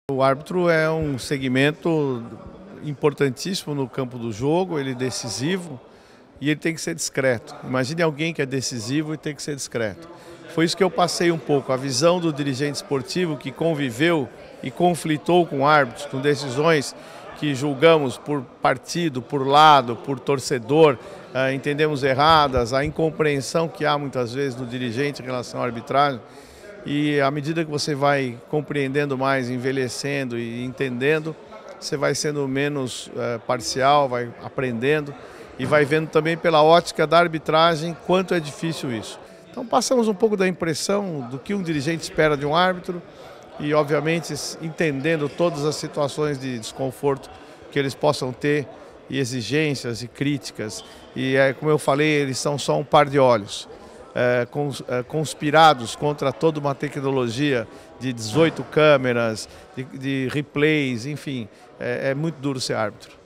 O árbitro é um segmento importantíssimo no campo do jogo, ele é decisivo e ele tem que ser discreto. Imagine alguém que é decisivo e tem que ser discreto. Foi isso que eu passei um pouco, a visão do dirigente esportivo que conviveu e conflitou com árbitros, com decisões que julgamos por partido, por lado, por torcedor, entendemos erradas, a incompreensão que há muitas vezes no dirigente em relação à arbitragem. E à medida que você vai compreendendo mais, envelhecendo e entendendo, você vai sendo menos parcial, vai aprendendo e vai vendo também pela ótica da arbitragem quanto é difícil isso. Então passamos um pouco da impressão do que um dirigente espera de um árbitro e obviamente entendendo todas as situações de desconforto que eles possam ter e exigências e críticas. E como eu falei, eles são só um par de olhos. Conspirados contra toda uma tecnologia de 18 câmeras, de replays, enfim, é muito duro ser árbitro.